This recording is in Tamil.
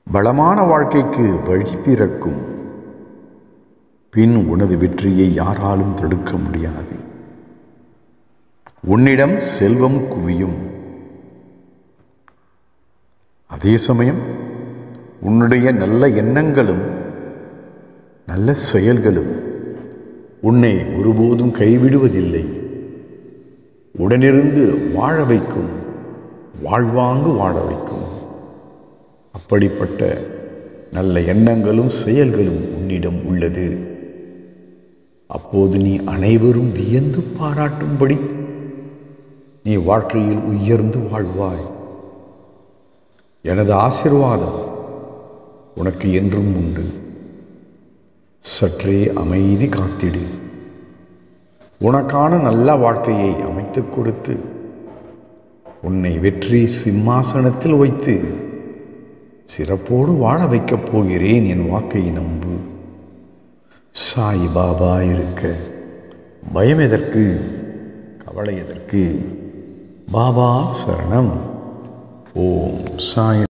வளமான வாழ்க்கைக்கு வழி பிறக்கும். பின் உனது வெற்றியை யாராலும் தடுக்க முடியாது. உன்னிடம் செல்வம் குவியும். அதே சமயம் உன்னுடைய நல்ல எண்ணங்களும் நல்ல செயல்களும் உன்னை ஒருபோதும் கைவிடுவதில்லை. உடனிருந்து வாழ வைக்கும், வாழ்வாங்கு வாழ வைக்கும். அப்படிப்பட்ட நல்ல எண்ணங்களும் செயல்களும் உன்னிடம் உள்ளது. அப்போது நீ அனைவரும் வியந்து பாராட்டும்படி நீ வாழ்க்கையில் உயர்ந்து வாழ்வாய். எனது ஆசீர்வாதம் உனக்கு என்றும் உண்டு. சற்றே அமைதி காத்திடு. உனக்கான நல்ல வாழ்க்கையை அமைத்துக் கொடுத்து உன்னை வெற்றி சிம்மாசனத்தில் வைத்து சிறப்போடு வாழ வைக்கப் போகிறேன். என் வாக்கை நம்பு. சாய் பாபா இருக்க பயம் எதற்கு, கவலை எதற்கு? பாபா சரணம். ஓம் சாய்.